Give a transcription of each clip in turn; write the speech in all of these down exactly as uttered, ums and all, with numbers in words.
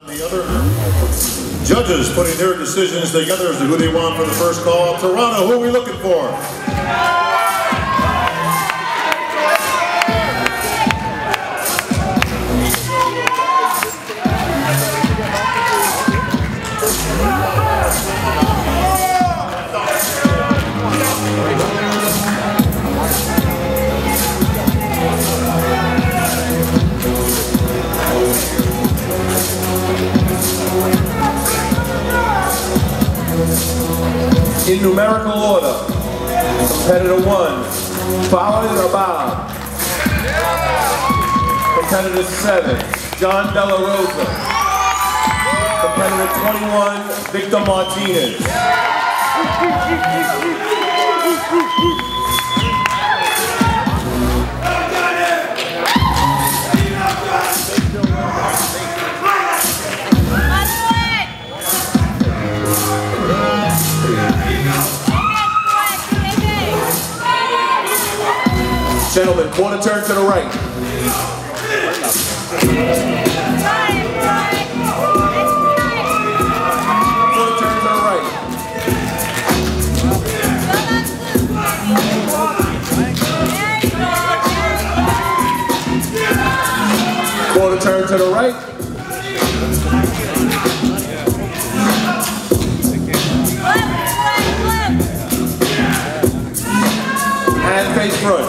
The other judges putting their decisions together as to who they want for the first call. Toronto, who are we looking for? In numerical order, competitor one, Fouad Abiad. Competitor seven, Jonathan Delarosa. Competitor twenty-one, Victor Martinez. Gentlemen, quarter turn to the right. Quarter turn to the right. Quarter turn to the right. And face front.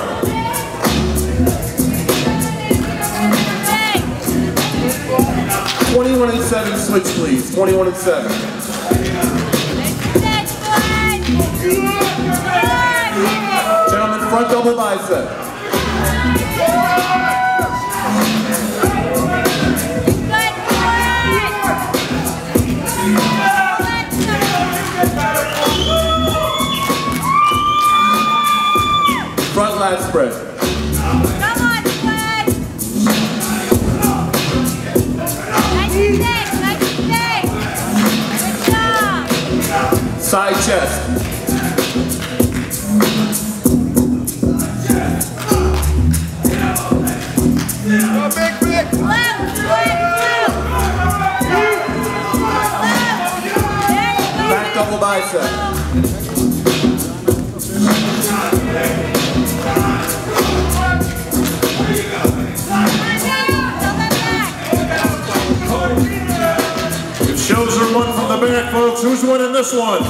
twenty-one and seven switch, please. twenty-one and seven. Gentlemen, front double bicep. Front lat spread. Side chest. Back double bicep. Shows are one from the back, folks. Who's winning this one?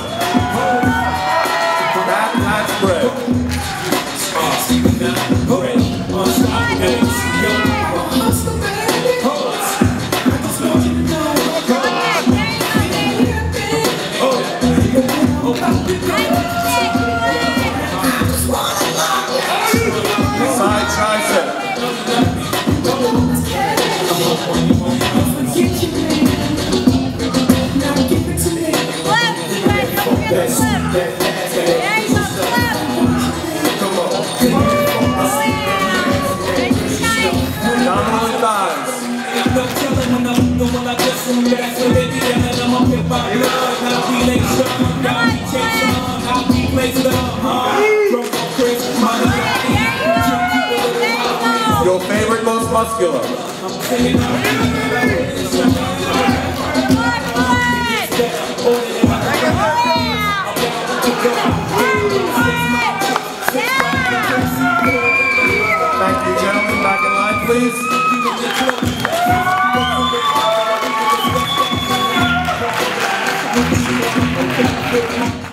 Back lat spread. Side tricep. Your favorite, most muscular. Thank you, gentlemen. Back in line, please.